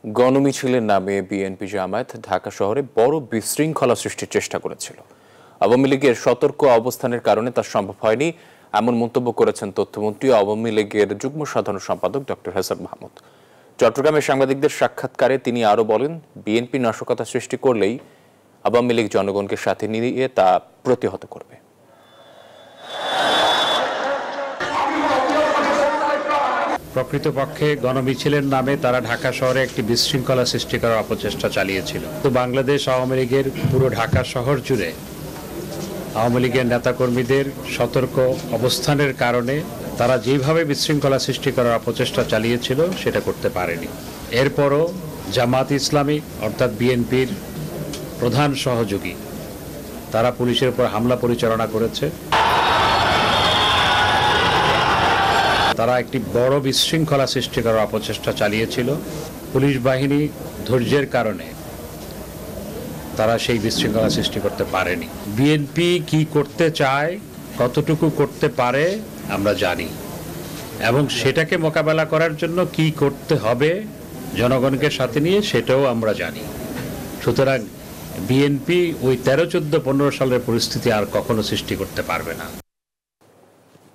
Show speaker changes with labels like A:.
A: গণমিছিলের নামে বিএনপি জামায়াত ঢাকা শহরে বড় বিশৃঙ্খলা সৃষ্টির চেষ্টা করেছিল। আওয়ামী লীগের সতর্ক অবস্থানের কারণে তা সম্ভব হয়নি, এমন মন্তব্য করেছেন তথ্যমন্ত্রী আওয়ামী লীগের যুগ্ম সাধারণ সম্পাদক ডক্টর হাসান মাহমুদ। চট্টগ্রামে সাংবাদিকদের সাক্ষাৎকারে তিনি আরও বলেন, বিএনপি নাশকতা সৃষ্টি করলেই আওয়ামী লীগ জনগণকে সাথে নিয়ে তা প্রতিহত করবে।
B: প্রকৃতপক্ষে গণমিছিলের নামে তারা ঢাকা শহরে একটি বিশৃঙ্খলা সৃষ্টি করার অপচেষ্টা চালিয়েছিল। তো বাংলাদেশ আওয়ামী লীগের পুরো ঢাকা শহর জুড়ে আওয়ামী লীগের নেতাকর্মীদের সতর্ক অবস্থানের কারণে তারা যেভাবে বিশৃঙ্খলা সৃষ্টি করার অপচেষ্টা চালিয়েছিল সেটা করতে পারেনি। এরপরও জামাত ইসলামী অর্থাৎ বিএনপির প্রধান সহযোগী তারা পুলিশের উপর হামলা পরিচালনা করেছে। তারা একটি বড় বিশৃঙ্খলা সৃষ্টি করার অপচেষ্টা চালিয়েছিল। পুলিশ বাহিনী ধৈর্যের কারণে তারা সেই বিশৃঙ্খলা সৃষ্টি করতে পারেনি। বিএনপি কি করতে চায়, কতটুকু করতে পারে আমরা জানি, এবং সেটাকে মোকাবেলা করার জন্য কি করতে হবে জনগণকে সাথে নিয়ে সেটাও আমরা জানি। সুতরাং বিএনপি ওই 13, 14, 15 সালের পরিস্থিতি আর কখনো সৃষ্টি করতে পারবে না।